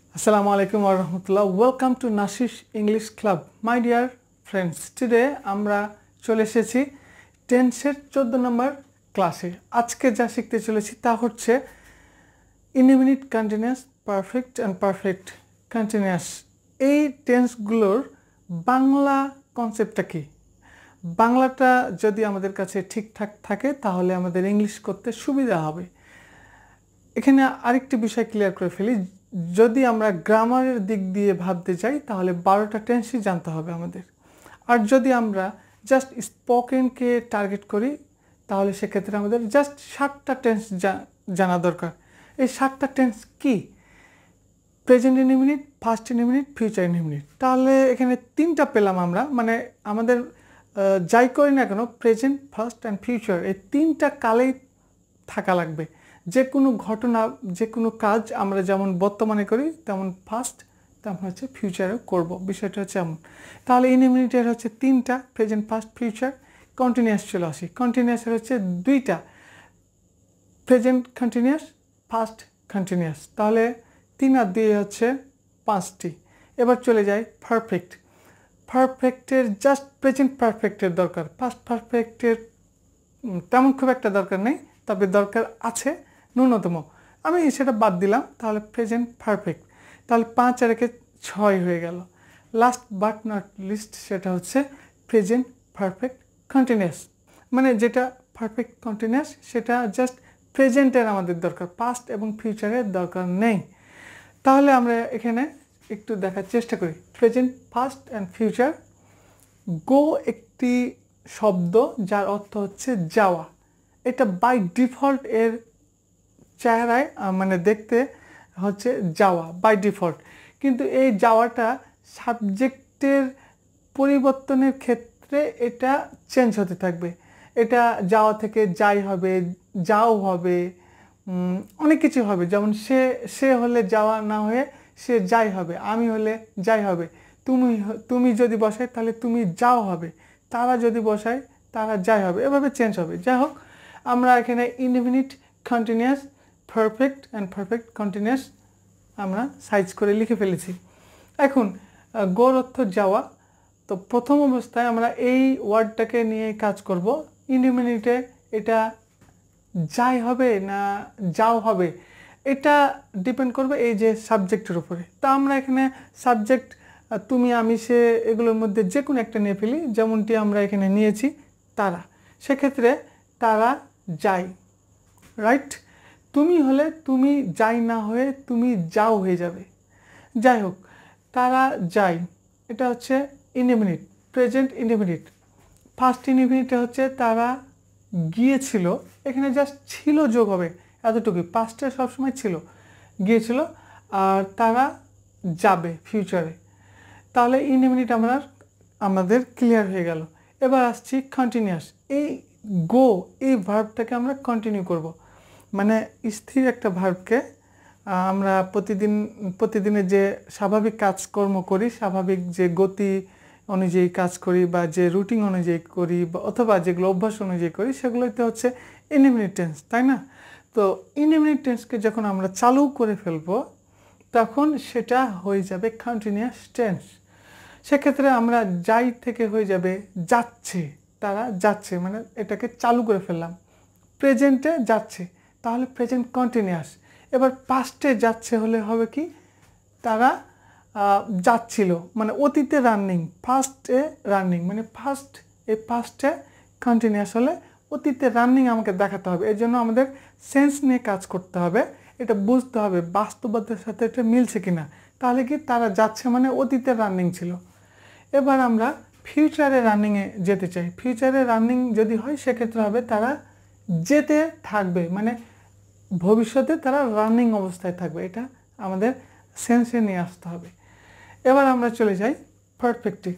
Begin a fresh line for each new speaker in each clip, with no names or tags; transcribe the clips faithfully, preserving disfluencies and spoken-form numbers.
Assalamu alaikum wa rahmatullah. Welcome to Nashish English Club. My dear friends, today আমরা চলে এসেছি টেন্সের চোদ্দ নম্বর ক্লাসে। আজকে যা শিখতে চলেছি তা হচ্ছে indefinite continuous, perfect and perfect continuous. এই টেন্সগুলোর বাংলা কনসেপ্টটা কি? বাংলাটা যদি আমাদের কাছে ঠিকঠাক থাকে তাহলে আমাদের ইংলিশ করতে সুবিধা হবে। এখানে আরেকটি বিষয় ক্লিয়ার করে ফেলি, যদি আমরা গ্রামারের দিক দিয়ে ভাবতে যাই তাহলে বারোটা টেন্সই জানতে হবে আমাদের। আর যদি আমরা জাস্ট স্পোকেনকে টার্গেট করি তাহলে সেক্ষেত্রে আমাদের জাস্ট সাতটা টেন্স জানা দরকার। এই সাতটা টেন্স কি? Present indefinite, past indefinite, future indefinite. তাহলে এখানে তিনটা পেলাম আমরা, মানে আমাদের যাই করি না কেন প্রেজেন্ট, ফার্স্ট অ্যান্ড ফিউচার এই তিনটা কালেই থাকা লাগবে। যে কোনো ঘটনা, যে কোনো কাজ আমরা যেমন বর্তমানে করি তেমন ফার্স্ট তেমন হচ্ছে ফিউচারেও করব, বিষয়টা হচ্ছে এমন। তাহলে ইনডিফিনিটের হচ্ছে তিনটা, প্রেজেন্ট, ফার্স্ট, ফিউচার। কন্টিনিউয়াস চলে আসি, কন্টিনিউয়াসের হচ্ছে দুইটা, প্রেজেন্ট কন্টিনিউয়াস, ফার্স্ট কন্টিনিউয়াস। তাহলে তিন আর দুই হচ্ছে পাঁচটি। এবার চলে যাই পারফেক্ট। পারফেক্টের জাস্ট প্রেজেন্ট পারফেক্টের দরকার, ফার্স্ট পারফেক্টের তেমন খুব একটা দরকার নেই, তবে দরকার আছে ন্যূনতম। আমি সেটা বাদ দিলাম, তাহলে প্রেজেন্ট পারফেক্ট। তাহলে পাঁচ আর একে ছয় হয়ে গেল। লাস্ট বাট নট লিস্ট সেটা হচ্ছে প্রেজেন্ট পারফেক্ট কন্টিনিউয়াস, মানে যেটা পারফেক্ট কন্টিনিউয়াস সেটা জাস্ট প্রেজেন্টের আমাদের দরকার, পাস্ট এবং ফিউচারের দরকার নেই। তাহলে আমরা এখানে একটু দেখার চেষ্টা করি। Present, past and future. Go একটি শব্দ যার অর্থ হচ্ছে যাওয়া। এটা বাই ডিফল্ট এর চেহারায় মানে দেখতে হচ্ছে যাওয়া বাই ডিফল্ট, কিন্তু এই যাওয়াটা সাবজেক্টের পরিবর্তনের ক্ষেত্রে এটা চেঞ্জ হতে থাকবে। এটা যাওয়া থেকে যাই হবে, যাও হবে, অনেক কিছু হবে। যেমন সে সে হলে যাওয়া না হয়ে সে যাই হবে, আমি হলে যাই হবে, তুমি তুমি যদি বসাই তাহলে তুমি যাও হবে, তারা যদি বসায় তারা যাই হবে, এভাবে চেঞ্জ হবে। যাই হোক, আমরা এখানে indefinite continuous, perfect and perfect continuous আমরা সাইজ করে লিখে ফেলেছি। এখন গোর অর্থ যাওয়া। তো প্রথম অবস্থায় আমরা এই ওয়ার্ডটাকে নিয়ে কাজ করব। ইনডিফিনিটে এটা যাই হবে না যাও হবে, এটা ডিপেন্ড করবে এই যে সাবজেক্টের উপরে। তা আমরা এখানে সাবজেক্ট তুমি, আমি, সে এগুলোর মধ্যে যে কোনো একটা নিয়ে ফেলি, যেমনটি আমরা এখানে নিয়েছি তারা। সেক্ষেত্রে তারা যাই, রাইট? তুমি হলে তুমি যাই না হয়ে তুমি যাও হয়ে যাবে। যাই হোক, তারা যাই, এটা হচ্ছে ইনডিফিনিট, প্রেজেন্ট ইনডিফিনিট। ফার্স্ট ইনডিফিনিটে হচ্ছে তারা গিয়েছিল, এখানে জাস্ট ছিল যোগ হবে এতটুকুই, পাস্টে সবসময় ছিল, গিয়েছিল। আর তারা যাবে ফিউচারে। তাহলে ইনডিফিনিট আমরা আমাদের ক্লিয়ার হয়ে গেল। এবার আসছি কন্টিনিউয়াস। এই গো এই ভার্বটাকে আমরা কন্টিনিউ করব, মানে স্থির একটা ভার্বকে আমরা প্রতিদিন প্রতিদিনের যে স্বাভাবিক কাজকর্ম করি, স্বাভাবিক যে গতি অনুযায়ী কাজ করি বা যে রুটিন অনুযায়ী করি বা অথবা যেগুলো অভ্যাস অনুযায়ী করি সেগুলোতে হচ্ছে ইনডিফিনিট টেন্স, তাই না? তো ইনডিফিনিট টেন্সকে যখন আমরা চালু করে ফেলবো তখন সেটা হয়ে যাবে কন্টিনিউয়াস টেন্স। সেক্ষেত্রে আমরা যাই থেকে হয়ে যাবে যাচ্ছে, তারা যাচ্ছে, মানে এটাকে চালু করে ফেললাম। প্রেজেন্টে যাচ্ছে, তাহলে প্রেজেন্ট কন্টিনিউয়াস। এবার পাস্টে যাচ্ছে হলে হবে কি, তারা যাচ্ছিল, মানে অতীতে রানিং, ফার্স্টে রানিং, মানে ফার্স্ট এই পাস্টে কন্টিনিউয়াস হলে অতীতে রানিং আমাকে দেখাতে হবে। এর জন্য আমাদের সেন্স নিয়ে কাজ করতে হবে, এটা বুঝতে হবে বাস্তবতার সাথে এটা মিলছে কিনা। তাহলে কি তারা যাচ্ছে মানে অতীতে রানিং ছিল। এবার আমরা ফিউচারে রানিংয়ে যেতে চাই। ফিউচারে রানিং যদি হয় সেক্ষেত্রে হবে তারা যেতে থাকবে, মানে ভবিষ্যতে তারা রানিং অবস্থায় থাকবে, এটা আমাদের সেন্সে নিয়ে আসতে হবে। এবার আমরা চলে যাই পারফেক্টে।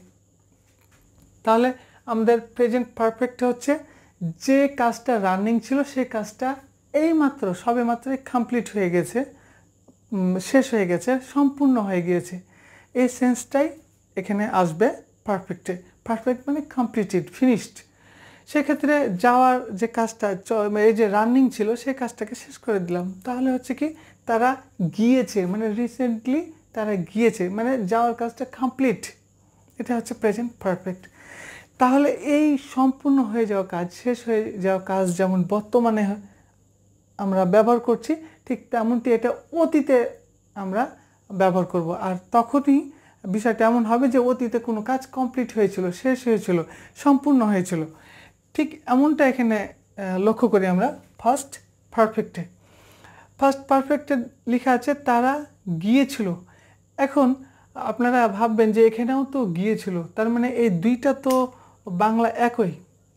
তাহলে আমাদের প্রেজেন্ট পারফেক্ট হচ্ছে যে কাজটা রানিং ছিল সেই কাজটা এইমাত্র সবে মাত্রই কমপ্লিট হয়ে গেছে, শেষ হয়ে গেছে, সম্পূর্ণ হয়ে গিয়েছে, এই সেন্সটাই এখানে আসবে পারফেক্টে। পারফেক্ট মানে কমপ্লিটেড, ফিনিশড। সেক্ষেত্রে যাওয়ার যে কাজটা, এই যে রানিং ছিল সেই কাজটাকে শেষ করে দিলাম, তাহলে হচ্ছে কি তারা গিয়েছে, মানে রিসেন্টলি তারা গিয়েছে, মানে যাওয়ার কাজটা কমপ্লিট, এটা হচ্ছে প্রেজেন্ট পারফেক্ট। তাহলে এই সম্পূর্ণ হয়ে যাওয়া কাজ, শেষ হয়ে যাওয়া কাজ যেমন বর্তমানে আমরা ব্যবহার করছি, ঠিক তেমনটি এটা অতীতে আমরা ব্যবহার করব। আর তখনই বিষয়টা এমন হবে যে অতীতে কোনো কাজ কমপ্লিট হয়েছিল, শেষ হয়েছিল, সম্পূর্ণ হয়েছিল। ঠিক এমনটা এখানে লক্ষ্য করি আমরা ফার্স্ট পারফেক্টে। ফার্স্ট পারফেক্টে লেখা আছে তারা গিয়েছিল। এখন আপনারা ভাববেন যে এখানেও তো গিয়েছিল, তার মানে এই দুইটা তো বাংলা একই।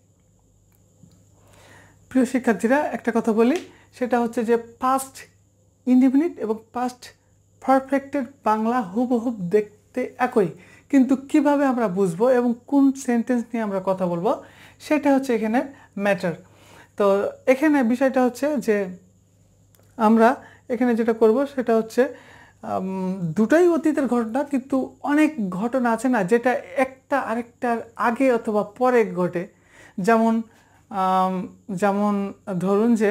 প্রিয় শিক্ষার্থীরা, একটা কথা বলি, সেটা হচ্ছে যে পাস্ট ইনডিফিনিট এবং পাস্ট পারফেক্টের বাংলা হুবহুব দেখতে একই, কিন্তু কিভাবে আমরা বুঝবো এবং কোন সেন্টেন্স নিয়ে আমরা কথা বলবো সেটা হচ্ছে এখানে ম্যাটার। তো এখানে বিষয়টা হচ্ছে যে আমরা এখানে যেটা করব সেটা হচ্ছে দুটোই অতীতের ঘটনা, কিন্তু অনেক ঘটনা আছে না যেটা একটা আরেকটার আগে অথবা পরে ঘটে। যেমন যেমন ধরুন যে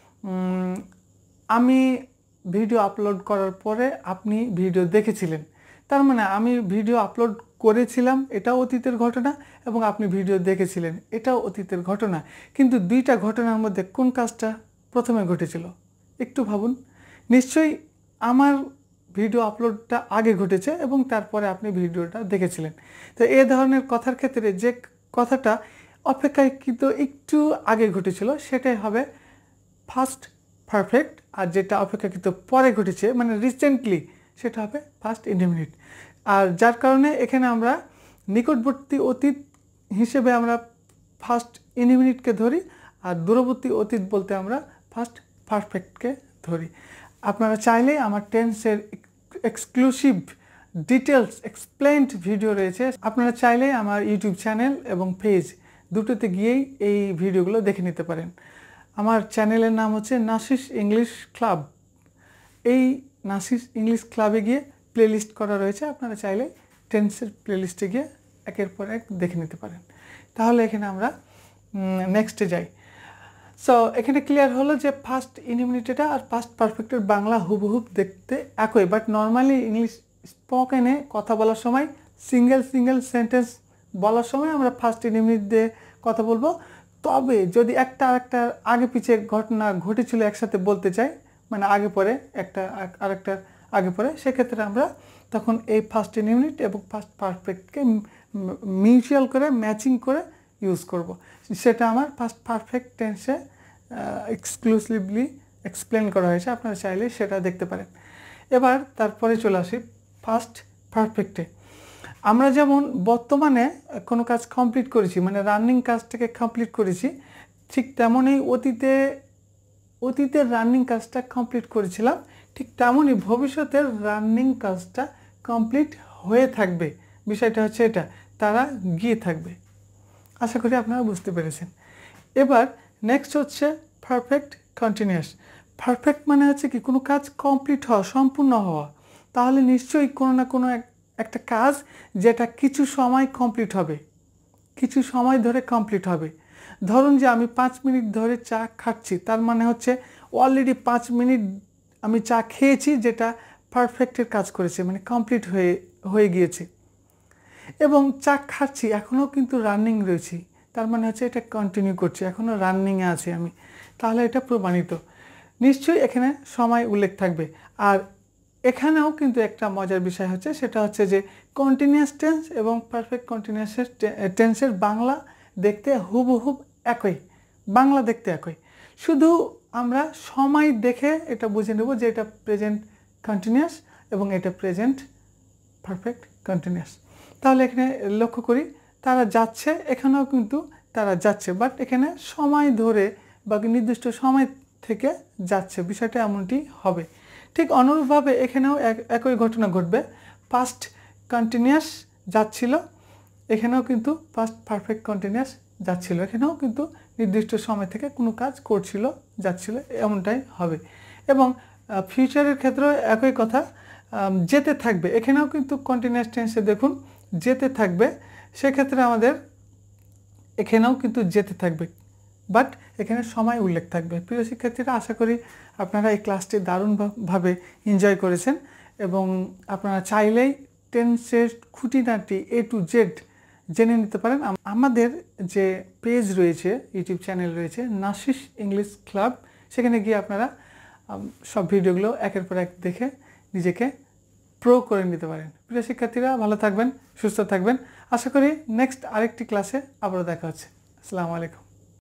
আমি ভিডিও আপলোড করার পরে আপনি ভিডিও দেখেছিলেন, তার মানে আমি ভিডিও আপলোড করেছিলাম, এটাও অতীতের ঘটনা, এবং আপনি ভিডিও দেখেছিলেন, এটাও অতীতের ঘটনা। কিন্তু দুইটা ঘটনার মধ্যে কোন কাজটা প্রথমে ঘটেছিল একটু ভাবুন। নিশ্চয়ই আমার ভিডিও আপলোডটা আগে ঘটেছে এবং তারপরে আপনি ভিডিওটা দেখেছিলেন। তো এই ধরনের কথার ক্ষেত্রে যে কথাটা অপেক্ষাকৃত একটু আগে ঘটেছিল সেটাই হবে ফার্স্ট পারফেক্ট, আর যেটা অপেক্ষাকৃত পরে ঘটেছে মানে রিসেন্টলি সেটা হবে ফার্স্ট ইনডিফিনিট। আর যার কারণে এখানে আমরা নিকটবর্তী অতীত হিসেবে আমরা ফার্স্ট ইনডিফিনিটকে ধরি, আর দূরবর্তী অতীত বলতে আমরা ফার্স্ট পারফেক্টকে ধরি। আপনারা চাইলে আমার টেন্সের এক্সক্লুসিভ ডিটেলস এক্সপ্লেইনড ভিডিও রয়েছে, আপনারা চাইলে আমার ইউটিউব চ্যানেল এবং পেজ দুটোতে গিয়েই এই ভিডিওগুলো দেখে নিতে পারেন। আমার চ্যানেলের নাম হচ্ছে নাসিস ইংলিশ ক্লাব। এই নাসিস ইংলিশ ক্লাবে গিয়ে প্লেলিস্ট করা রয়েছে, আপনারা চাইলে টেন্সের প্লেলিস্টে গিয়ে একের পর এক দেখে নিতে পারেন। তাহলে এখানে আমরা নেক্সটে যাই। সো এখানে ক্লিয়ার হলো যে ফার্স্ট ইনডিফিনিটটা আর ফার্স্ট পারফেক্টের বাংলা হুবহুব দেখতে একই, বাট নর্মালি ইংলিশ স্পোকেনে কথা বলার সময় সিঙ্গেল সিঙ্গেল সেন্টেন্স বলার সময় আমরা ফার্স্ট ইনডিফিনিট দিয়ে কথা বলবো। তবে যদি একটা আরেকটার আগে পিছিয়ে ঘটনা ঘটেছিল একসাথে বলতে চাই, মানে আগে পরে একটা আরেকটার আগে পরে, সেক্ষেত্রে আমরা তখন এই ফার্স্ট ইনডিফিনিট এবং ফার্স্ট পারফেক্টকে মিউচুয়াল করে ম্যাচিং করে ইউজ করব। সেটা আমার ফার্স্ট পারফেক্ট টেন্সে এক্সক্লুসিভলি এক্সপ্লেন করা হয়েছে, আপনারা চাইলে সেটা দেখতে পারেন। এবার তারপরে চলে আসি ফার্স্ট পারফেক্টে। আমরা যেমন বর্তমানে কোনো কাজ কমপ্লিট করেছি, মানে রানিং কাজটাকে কমপ্লিট করেছি, ঠিক তেমনই অতীতে অতীতের রানিং কাজটা কমপ্লিট করেছিলাম, ঠিক তেমনই ভবিষ্যতের রানিং কাজটা কমপ্লিট হয়ে থাকবে। বিষয়টা হচ্ছে এটা, তারা গিয়ে থাকবে। আশা করি আপনারা বুঝতে পেরেছেন। এবার নেক্সট হচ্ছে পারফেক্ট কন্টিনিউয়াস। পারফেক্ট মানে হচ্ছে কি কোনো কাজ কমপ্লিট হওয়া, সম্পূর্ণ হওয়া। তাহলে নিশ্চয়ই কোনো না কোনো একটা কাজ যেটা কিছু সময় কমপ্লিট হবে, কিছু সময় ধরে কমপ্লিট হবে। ধরুন যে আমি পাঁচ মিনিট ধরে চা খাচ্ছি, তার মানে হচ্ছে অলরেডি পাঁচ মিনিট আমি চা খেয়েছি, যেটা পারফেক্টের কাজ করেছে, মানে কমপ্লিট হয়ে হয়ে গিয়েছে। এবং চা খাচ্ছি, এখনও কিন্তু রানিং রয়েছি, তার মানে হচ্ছে এটা কন্টিনিউ করছি, এখনও রানিংয়ে আছি আমি, তাহলে এটা প্রমাণিত। নিশ্চয়ই এখানে সময় উল্লেখ থাকবে। আর এখানেও কিন্তু একটা মজার বিষয় হচ্ছে, সেটা হচ্ছে যে কন্টিনিউয়াস টেন্স এবং পারফেক্ট কন্টিনিউয়াসের টেন্সের বাংলা দেখতে হুবহুব একই, বাংলা দেখতে একই, শুধু আমরা সময় দেখে এটা বুঝে নেব যে এটা প্রেজেন্ট কন্টিনিউয়াস এবং এটা প্রেজেন্ট পারফেক্ট কন্টিনিউয়াস। তাহলে এখানে লক্ষ্য করি তারা যাচ্ছে, এখানেও কিন্তু তারা যাচ্ছে, বাট এখানে সময় ধরে বা নির্দিষ্ট সময় থেকে যাচ্ছে, বিষয়টা এমনটি হবে। ঠিক অনুরূপভাবে এখানেও একই ঘটনা ঘটবে। পাস্ট কন্টিনিউয়াস যাচ্ছিল, এখানেও কিন্তু পাস্ট পারফেক্ট কন্টিনিউয়াস যাচ্ছিল, এখানেও কিন্তু নির্দিষ্ট সময় থেকে কোনো কাজ করছিল, যাচ্ছিল, এমনটাই হবে। এবং ফিউচারের ক্ষেত্রেও একই কথা, যেতে থাকবে, এখানেও কিন্তু কন্টিনিউয়াস টেন্সে দেখুন যেতে থাকবে, সেক্ষেত্রে আমাদের এখানেও কিন্তু যেতে থাকবে, বাট এখানে সময় উল্লেখ থাকবে। প্রিয় শিক্ষার্থীরা, আশা করি আপনারা এই ক্লাসটি দারুণভাবে এনজয় করেছেন এবং আপনারা চাইলেই টেন্সের খুঁটিনাটি এ টু জেড জেনে নিতে পারেন। আমাদের যে পেজ রয়েছে, ইউটিউব চ্যানেল রয়েছে নাসিস ইংলিশ ক্লাব, সেখানে গিয়ে আপনারা সব ভিডিওগুলো একের পর এক দেখে নিজেকে প্রো করে নিতে পারেন। প্রিয় শিক্ষার্থীরা, ভালো থাকবেন, সুস্থ থাকবেন। আশা করি নেক্সট আরেকটি ক্লাসে আবারও দেখা হচ্ছে। আসসালামু আলাইকুম।